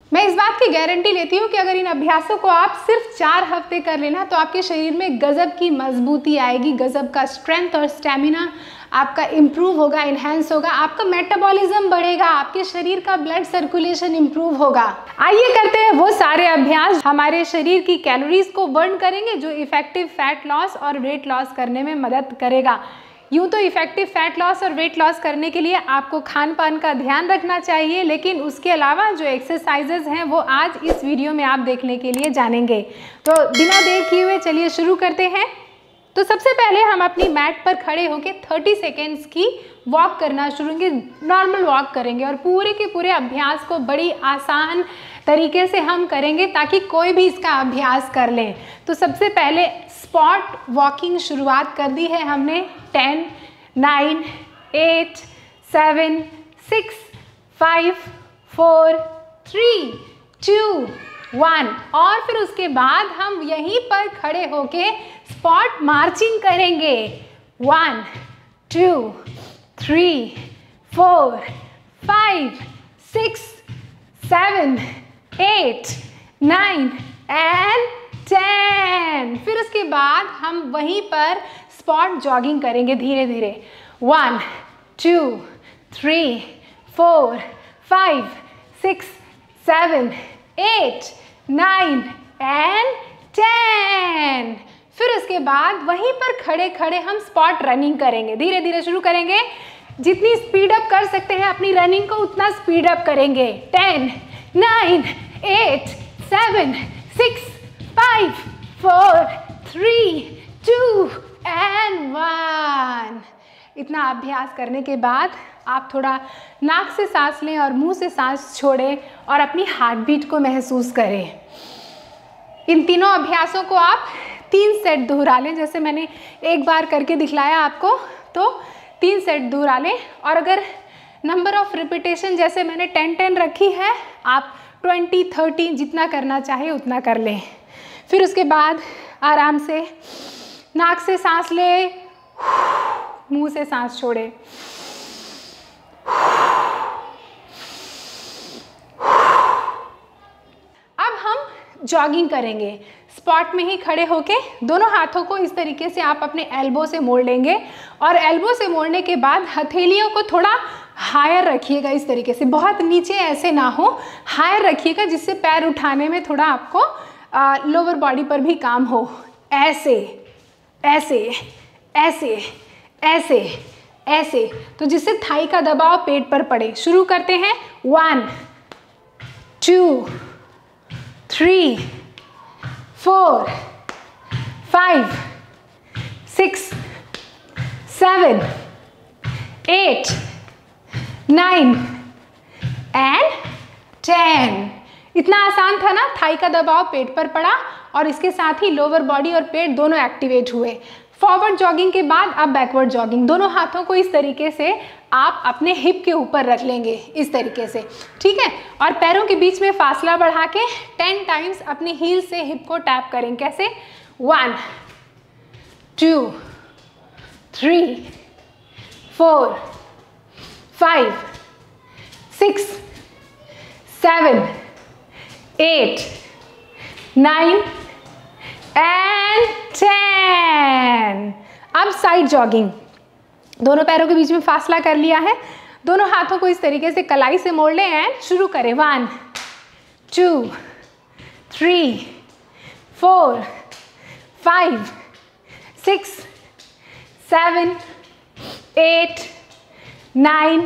मैं इस बात की गारंटी लेती हूँ कि अगर इन अभ्यासों को आप सिर्फ 4 हफ्ते कर लेना तो आपके शरीर में गजब की मजबूती आएगी, गजब का स्ट्रेंथ और स्टेमिना आपका इम्प्रूव होगा, इन्हेंस होगा, आपका मेटाबॉलिज्म बढ़ेगा, आपके शरीर का ब्लड सर्कुलेशन इम्प्रूव होगा। आइए करते हैं वो सारे अभ्यास हमारे शरीर की कैलोरीज को बर्न करेंगे, जो इफेक्टिव फैट लॉस और वेट लॉस करने में मदद करेगा। यूँ तो इफेक्टिव फैट लॉस और वेट लॉस करने के लिए आपको खान पान का ध्यान रखना चाहिए, लेकिन उसके अलावा जो एक्सरसाइजेज हैं वो आज इस वीडियो में आप देखने के लिए जानेंगे। तो बिना देर किए हुए चलिए शुरू करते हैं। तो सबसे पहले हम अपनी मैट पर खड़े होकर 30 सेकेंड्स की वॉक करना शुरू करेंगे, नॉर्मल वॉक करेंगे और पूरे के पूरे अभ्यास को बड़ी आसान तरीके से हम करेंगे ताकि कोई भी इसका अभ्यास कर ले। तो सबसे पहले स्पॉट वॉकिंग शुरुआत कर दी है हमने। 10, 9, 8, 7, 6, 5, 4, 3, 2, 1 और फिर उसके बाद हम यहीं पर खड़े होके स्पॉट मार्चिंग करेंगे। 1, 2, 3, 4, 5, 6, 7, 8, 9 and 10। फिर उसके बाद हम वहीं पर स्पॉट जॉगिंग करेंगे धीरे धीरे। 1, 2, 3, 4, 5, 6, 7, 8, 9 and 10। फिर उसके बाद वहीं पर खड़े खड़े हम स्पॉट रनिंग करेंगे, धीरे धीरे शुरू करेंगे। जितनी स्पीड अप कर सकते हैं अपनी रनिंग को उतना स्पीड अप करेंगे। 10, 9, 8, 7, 6, 5, 4, 3, 2 and 1। इतना अभ्यास करने के बाद आप थोड़ा नाक से सांस लें और मुंह से सांस छोड़ें और अपनी हार्ट बीट को महसूस करें। इन तीनों अभ्यासों को आप 3 सेट दोहरा लें, जैसे मैंने एक बार करके दिखलाया आपको, तो 3 सेट दोहरा लें। और अगर नंबर ऑफ रिपीटेशन जैसे मैंने 10-10 रखी है, आप 20-30 जितना करना चाहे उतना कर लें। फिर उसके बाद आराम से नाक से सांस लें, मुंह से सांस छोड़ें। अब हम जॉगिंग करेंगे। स्पॉट में ही खड़े होके दोनों हाथों को इस तरीके से आप अपने एल्बो से मोड़ लेंगे और एल्बो से मोड़ने के बाद हथेलियों को थोड़ा हायर रखिएगा, इस तरीके से, बहुत नीचे ऐसे ना हो, हायर रखिएगा जिससे पैर उठाने में थोड़ा आपको लोअर बॉडी पर भी काम हो। ऐसे ऐसे ऐसे ऐसे ऐसे, तो जिससे थाई का दबाव पेट पर पड़े। शुरू करते हैं। 1, 2, 3, 4, 5, 6, 7, 8, 9 and 10। इतना आसान था ना, थाई का दबाव पेट पर पड़ा और इसके साथ ही लोअर बॉडी और पेट दोनों एक्टिवेट हुए। फॉरवर्ड जॉगिंग के बाद अब बैकवर्ड जॉगिंग। दोनों हाथों को इस तरीके से आप अपने हिप के ऊपर रख लेंगे, इस तरीके से, ठीक है। और पैरों के बीच में फासला बढ़ा के 10 टाइम्स अपनी हील से हिप को टैप करें। कैसे? 1, 2, 3, 4, 5, 6, 7, 8, 9 and 10। अब साइड जॉगिंग। दोनों पैरों के बीच में फासला कर लिया है, दोनों हाथों को इस तरीके से कलाई से मोड़ लें एंड शुरू करें। 1, 2, 3, 4, 5, 6, 7, 8, 9,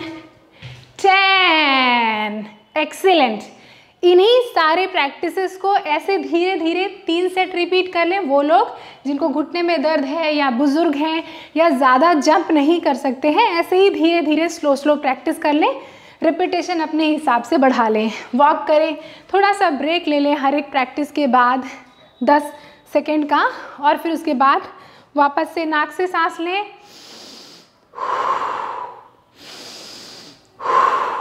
10। एक्सीलेंट। इन्हीं सारे प्रैक्टिसेस को ऐसे धीरे धीरे 3 सेट रिपीट कर लें। वो लोग जिनको घुटने में दर्द है या बुजुर्ग हैं या ज़्यादा जंप नहीं कर सकते हैं, ऐसे ही धीरे धीरे स्लो स्लो प्रैक्टिस कर लें। रिपीटेशन अपने हिसाब से बढ़ा लें। वॉक करें, थोड़ा सा ब्रेक ले लें हर एक प्रैक्टिस के बाद 10 सेकेंड का, और फिर उसके बाद वापस से नाक से सांस लें।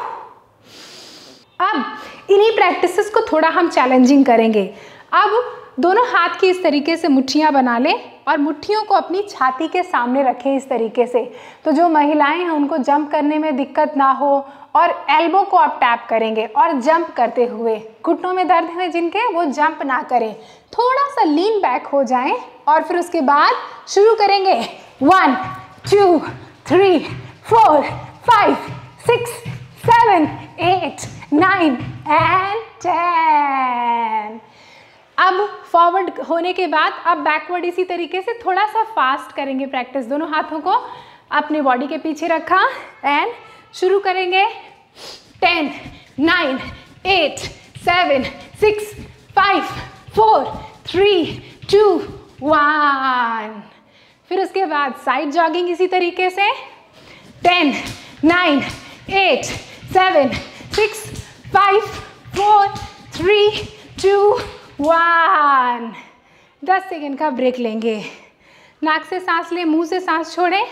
अब इन्हीं प्रैक्टिसेस को थोड़ा हम चैलेंजिंग करेंगे। अब दोनों हाथ की इस तरीके से मुट्ठियाँ बना लें और मुट्ठियों को अपनी छाती के सामने रखें इस तरीके से। तो जो महिलाएं हैं उनको जंप करने में दिक्कत ना हो, और एल्बो को आप टैप करेंगे और जंप करते हुए, घुटनों में दर्द है जिनके वो जंप ना करें, थोड़ा सा लीन बैक हो जाएं और फिर उसके बाद शुरू करेंगे। 1 2 3 4 5 6 7 8 9 एंड 10। अब फॉरवर्ड होने के बाद अब बैकवर्ड इसी तरीके से थोड़ा सा फास्ट करेंगे प्रैक्टिस। दोनों हाथों को अपने बॉडी के पीछे रखा एंड शुरू करेंगे। 10 9 8 7 6 5 4 3 2 1। फिर उसके बाद साइड जॉगिंग इसी तरीके से। 10 9 8 7 6 5 4 3 2 1। 10 सेकेंड का ब्रेक लेंगे। नाक से सांस लें, मुंह से सांस छोड़ें।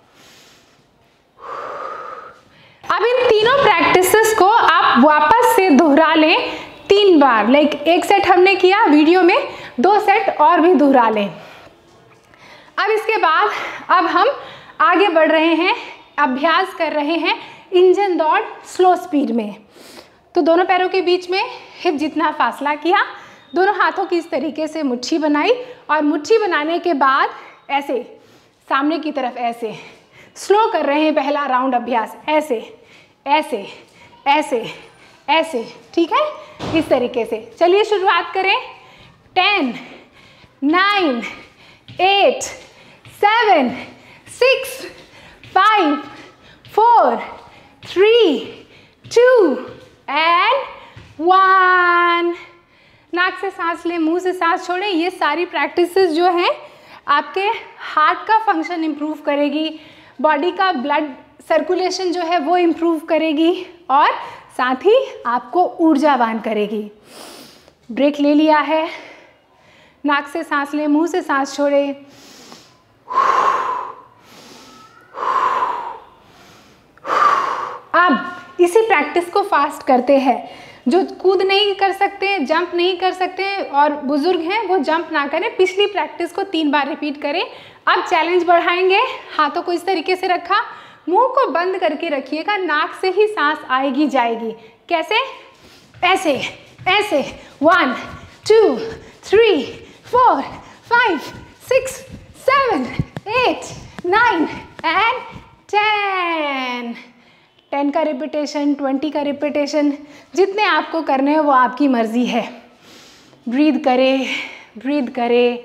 अब इन तीनों प्रैक्टिसेस को आप वापस से दोहरा लें 3 बार। लाइक एक सेट हमने किया वीडियो में, 2 सेट और भी दोहरा लें। अब इसके बाद अब हम आगे बढ़ रहे हैं, अभ्यास कर रहे हैं इंजन दौड़ स्लो स्पीड में। तो दोनों पैरों के बीच में हिप जितना फासला किया, दोनों हाथों की इस तरीके से मुट्ठी बनाई और मुट्ठी बनाने के बाद ऐसे सामने की तरफ ऐसे स्लो कर रहे हैं पहला राउंड अभ्यास। ऐसे ऐसे ऐसे ऐसे, ठीक है, इस तरीके से। चलिए शुरुआत करें। 10 9 8 7 6 5 4 3 2 एंड 1। नाक से सांस लें, मुंह से सांस छोड़ें। ये सारी प्रैक्टिसेस जो हैं आपके हार्ट का फंक्शन इम्प्रूव करेगी, बॉडी का ब्लड सर्कुलेशन जो है वो इम्प्रूव करेगी और साथ ही आपको ऊर्जावान करेगी। ब्रेक ले लिया है। नाक से सांस लें, मुंह से सांस छोड़ें। अब इसी प्रैक्टिस को फास्ट करते हैं। जो कूद नहीं कर सकते, जंप नहीं कर सकते और बुजुर्ग हैं वो जंप ना करें। पिछली प्रैक्टिस को 3 बार रिपीट करें। अब चैलेंज बढ़ाएंगे। हाथों को इस तरीके से रखा, मुंह को बंद करके रखिएगा, नाक से ही सांस आएगी जाएगी। कैसे? ऐसे ऐसे। 1 2 3 4 5 6 7 8 9 एंड 10। 10 का रिपीटेशन, 20 का रिपीटेशन, जितने आपको करने हैं वो आपकी मर्जी है। ब्रीद करें, ब्रीद करें,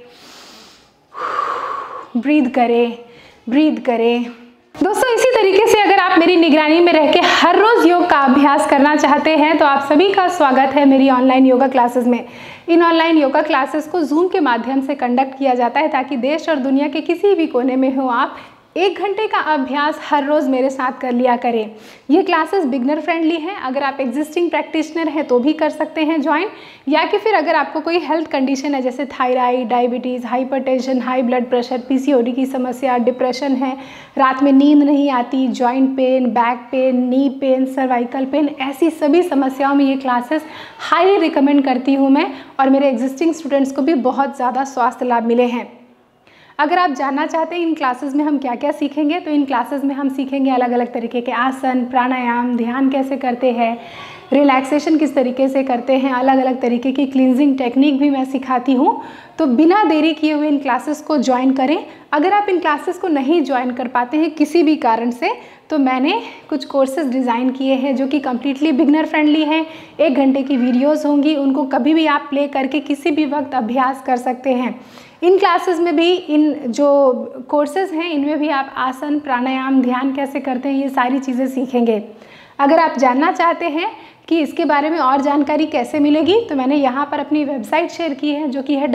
ब्रीद करें, ब्रीद करें। दोस्तों इसी तरीके से अगर आप मेरी निगरानी में रह के हर रोज़ योग का अभ्यास करना चाहते हैं तो आप सभी का स्वागत है मेरी ऑनलाइन योगा क्लासेस में। इन ऑनलाइन योगा क्लासेस को जूम के माध्यम से कंडक्ट किया जाता है ताकि देश और दुनिया के किसी भी कोने में हो आप 1 घंटे का अभ्यास हर रोज़ मेरे साथ कर लिया करें। ये क्लासेस बिगनर फ्रेंडली हैं। अगर आप एग्जिस्टिंग प्रैक्टिशनर हैं तो भी कर सकते हैं ज्वाइन, या कि फिर अगर आपको कोई हेल्थ कंडीशन है जैसे thyroid, diabetes, hypertension, high blood pressure, PCOD की समस्या, डिप्रेशन है, रात में नींद नहीं आती, joint pain, back pain, knee pain, cervical pain, ऐसी सभी समस्याओं में ये क्लासेस हाईली रिकमेंड करती हूँ मैं, और मेरे एग्जिस्टिंग स्टूडेंट्स को भी बहुत ज़्यादा स्वास्थ्य लाभ मिले हैं। अगर आप जानना चाहते हैं इन क्लासेस में हम क्या क्या सीखेंगे, तो इन क्लासेस में हम सीखेंगे अलग अलग तरीके के आसन, प्राणायाम, ध्यान कैसे करते हैं, रिलैक्सेशन किस तरीके से करते हैं, अलग अलग तरीके की क्लींजिंग टेक्निक भी मैं सिखाती हूँ। तो बिना देरी किए हुए इन क्लासेस को ज्वाइन करें। अगर आप इन क्लासेस को नहीं ज्वाइन कर पाते हैं किसी भी कारण से, तो मैंने कुछ कोर्सेज डिज़ाइन किए हैं जो कि कम्प्लीटली बिगनर फ्रेंडली हैं। 1 घंटे की वीडियोज़ होंगी, उनको कभी भी आप प्ले करके किसी भी वक्त अभ्यास कर सकते हैं। इन क्लासेस में भी, इन जो कोर्सेज़ हैं इनमें भी आप आसन, प्राणायाम, ध्यान कैसे करते हैं, ये सारी चीज़ें सीखेंगे। अगर आप जानना चाहते हैं कि इसके बारे में और जानकारी कैसे मिलेगी, तो मैंने यहाँ पर अपनी वेबसाइट शेयर की है जो कि है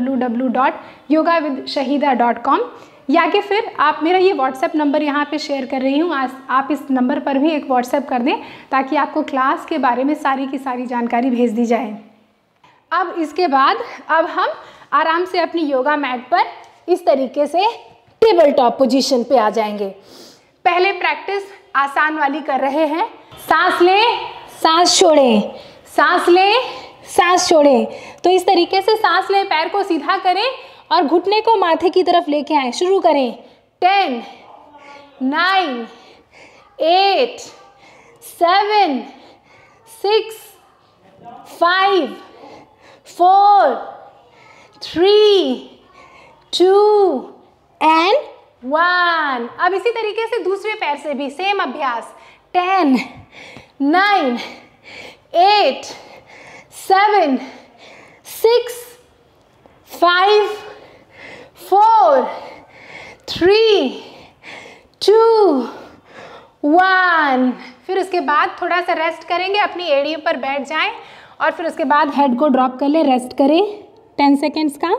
www.yogavidshahida.com, या कि फिर आप मेरा ये व्हाट्सएप नंबर यहाँ पे शेयर कर रही हूँ, आप इस नंबर पर भी एक व्हाट्सएप कर दें ताकि आपको क्लास के बारे में सारी की सारी जानकारी भेज दी जाए। अब इसके बाद अब हम आराम से अपनी योगा मैट पर इस तरीके से टेबल टॉप पोजीशन पे आ जाएंगे। पहले प्रैक्टिस आसान वाली कर रहे हैं। सांस लें, सांस छोड़ें, सांस लें, सांस छोड़ें। तो इस तरीके से सांस लें, पैर को सीधा करें और घुटने को माथे की तरफ लेके आए। शुरू करें। 10, 9, 8, 7, 6, 5, 4, 3, 2 and 1। अब इसी तरीके से दूसरे पैर से भी सेम अभ्यास। 10, 9, 8, 7, 6, 5, 4, 3, 2, 1। फिर उसके बाद थोड़ा सा रेस्ट करेंगे, अपनी एड़ियों पर बैठ जाएं और फिर उसके बाद हेड को ड्रॉप कर लें। रेस्ट करें 10 सेकेंड्स का।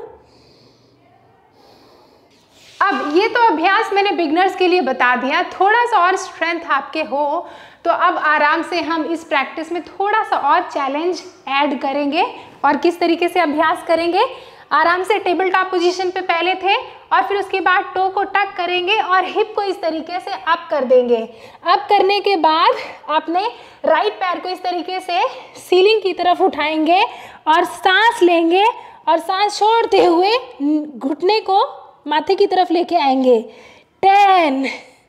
अब ये तो अभ्यास मैंने बिगनर्स के लिए बता दिया। थोड़ा सा और स्ट्रेंथ आपके हो तो अब आराम से हम इस प्रैक्टिस में थोड़ा सा और चैलेंज ऐड करेंगे। और किस तरीके से अभ्यास करेंगे? आराम से टेबल टॉप पोजीशन पे पहले थे और फिर उसके बाद टो को टक करेंगे और हिप को इस तरीके से अप कर देंगे। अप करने के बाद अपने राइट पैर को इस तरीके से सीलिंग की तरफ उठाएंगे और सांस लेंगे और सांस छोड़ते हुए घुटने को माथे की तरफ लेके आएंगे। 10,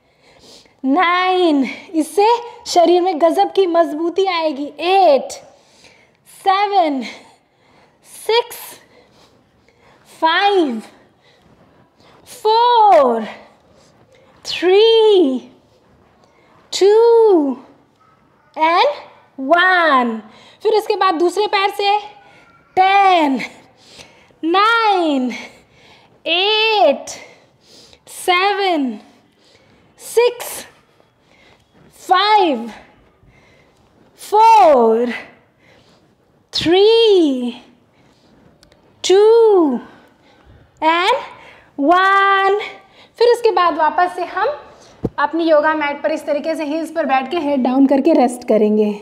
9, इससे शरीर में गजब की मजबूती आएगी। 8, 7, 6, 5, 4, 3, 2 and 1। फिर उसके बाद दूसरे पैर से 10, 9, 8, 7, 6, 5, 4, 3, 2 and 1। फिर उसके बाद वापस से हम अपनी योगा मैट पर इस तरीके से हील्स पर बैठ के हेड डाउन करके रेस्ट करेंगे।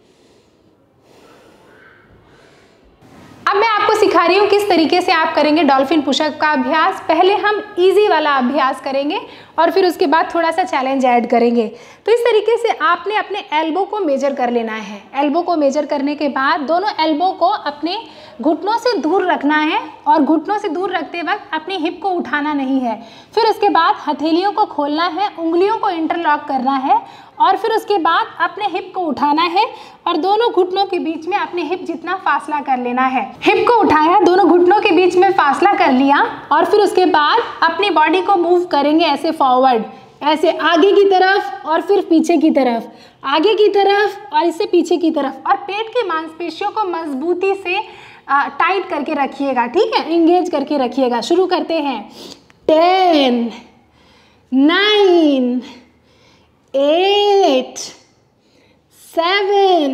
अब मैं आपको सिखा रही हूँ किस तरीके से आप करेंगे डॉल्फिन पुशअप का अभ्यास। पहले हम इजी वाला अभ्यास करेंगे और फिर उसके बाद थोड़ा सा चैलेंज ऐड करेंगे। तो इस तरीके से आपने अपने एल्बो को मेजर कर लेना है। एल्बो को मेजर करने के बाद दोनों एल्बो को अपने घुटनों से दूर रखना है और घुटनों से दूर रखते वक्त अपनी हिप को उठाना नहीं है। फिर उसके बाद हथेलियों को खोलना है, उंगलियों को इंटरलॉक करना है और फिर उसके बाद अपने हिप को उठाना है और दोनों घुटनों के बीच में अपने हिप जितना फासला कर लेना है। हिप को उठाया, दोनों घुटनों के बीच में फासला कर लिया और फिर उसके बाद अपनी बॉडी को मूव करेंगे ऐसे फॉरवर्ड, ऐसे आगे की तरफ और फिर पीछे की तरफ, आगे की तरफ और इससे पीछे की तरफ। और पेट की मांसपेशियों को मजबूती से टाइट करके रखिएगा, ठीक है, इंगेज करके रखिएगा। शुरू करते हैं। 10, 9, 8, 7,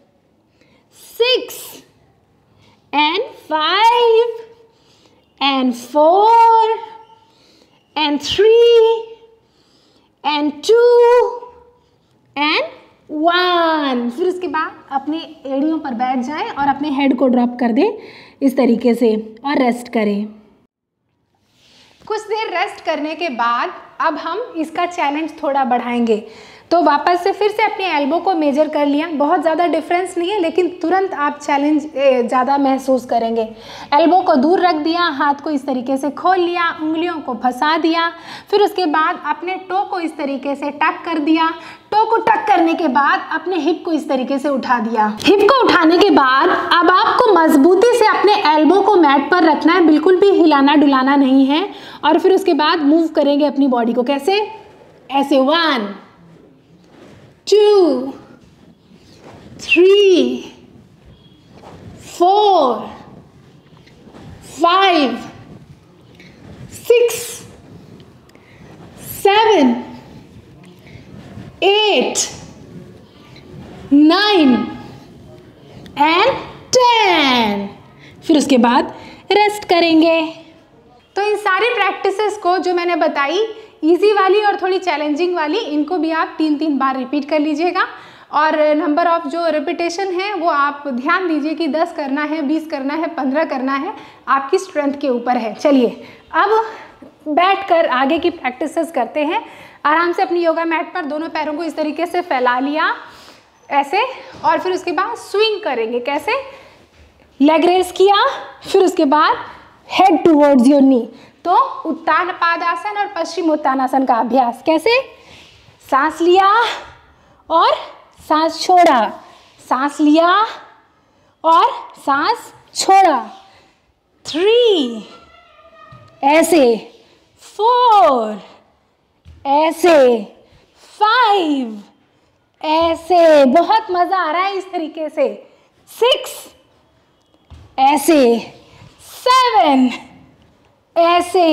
6 and 5 and 4 and 3 and 2 and 1। फिर उसके बाद अपने एड़ियों पर बैठ जाएं और अपने हेड को ड्रॉप कर दें इस तरीके से और रेस्ट करें। कुछ देर रेस्ट करने के बाद अब हम इसका चैलेंज थोड़ा बढ़ाएंगे। तो वापस से फिर से अपने एल्बो को मेजर कर लिया। बहुत ज़्यादा डिफरेंस नहीं है लेकिन तुरंत आप चैलेंज ज़्यादा महसूस करेंगे। एल्बो को दूर रख दिया, हाथ को इस तरीके से खोल लिया, उंगलियों को फंसा दिया। फिर उसके बाद अपने टो को इस तरीके से टक कर दिया। टो को टक करने के बाद अपने हिप को इस तरीके से उठा दिया। हिप को उठाने के बाद अब आपको मजबूती से अपने एल्बो को मैट पर रखना है, बिल्कुल भी हिलाना डुलाना नहीं है। और फिर उसके बाद मूव करेंगे अपनी बॉडी को। कैसे? ऐसे 1, 2, 3, 4, 5, 6, 7, 8, 9 and 10। फिर उसके बाद रेस्ट करेंगे। तो इन सारी प्रैक्टिसेस को जो मैंने बताई, इजी वाली और थोड़ी चैलेंजिंग वाली, इनको भी आप 3-3 बार रिपीट कर लीजिएगा। और नंबर ऑफ जो रिपीटेशन है वो आप ध्यान दीजिए कि 10 करना है, 20 करना है, 15 करना है, आपकी स्ट्रेंथ के ऊपर है। चलिए अब बैठकर आगे की प्रैक्टिसेस करते हैं। आराम से अपनी योगा मैट पर दोनों पैरों को इस तरीके से फैला लिया ऐसे, और फिर उसके बाद स्विंग करेंगे। कैसे? लेग रेस किया, फिर उसके बाद हेड टूवर्ड्स योर नी। तो उत्तान पादासन और पश्चिम उत्तानासन का अभ्यास। कैसे? सांस लिया और सांस छोड़ा, सांस लिया और सांस छोड़ा। 3 ऐसे, 4 ऐसे, 5 ऐसे। बहुत मजा आ रहा है इस तरीके से। 6 ऐसे, 7 ऐसे,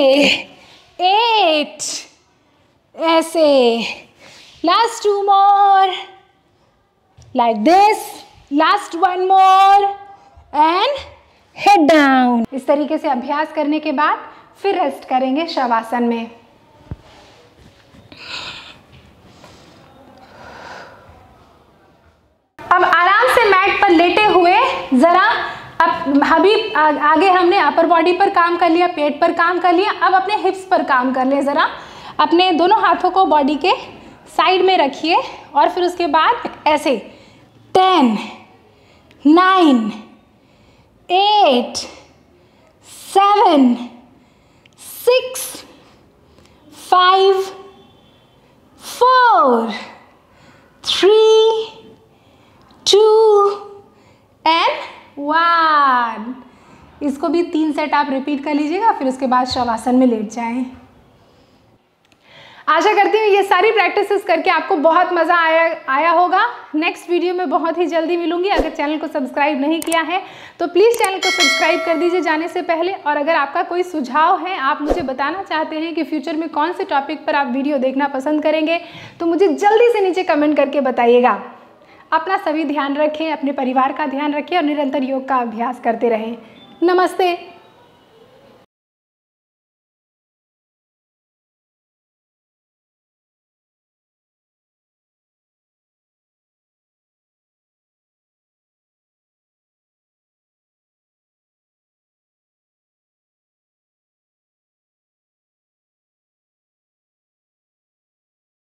8 ऐसे। Last 2 more like this, last 1 more and head down। इस तरीके से अभ्यास करने के बाद फिर रेस्ट करेंगे शवासन में। अब आराम से मैट पर लेटे हुए जरा अब अभी आगे हमने अपर बॉडी पर काम कर लिया, पेट पर काम कर लिया, अब अपने हिप्स पर काम कर लें। ज़रा अपने दोनों हाथों को बॉडी के साइड में रखिए और फिर उसके बाद ऐसे 10 9 8 7 6 5 4 3 2 and 1। इसको भी 3 सेट आप रिपीट कर लीजिएगा, फिर उसके बाद शवासन में लेट जाएं। आशा करती हूँ ये सारी प्रैक्टिसेस करके आपको बहुत मज़ा आया होगा। नेक्स्ट वीडियो में बहुत ही जल्दी मिलूंगी। अगर चैनल को सब्सक्राइब नहीं किया है तो प्लीज़ चैनल को सब्सक्राइब कर दीजिए जाने से पहले। और अगर आपका कोई सुझाव है, आप मुझे बताना चाहते हैं कि फ्यूचर में कौन से टॉपिक पर आप वीडियो देखना पसंद करेंगे, तो मुझे जल्दी से नीचे कमेंट करके बताइएगा। अपना सभी ध्यान रखें, अपने परिवार का ध्यान रखें और निरंतर योग का अभ्यास करते रहें। नमस्ते।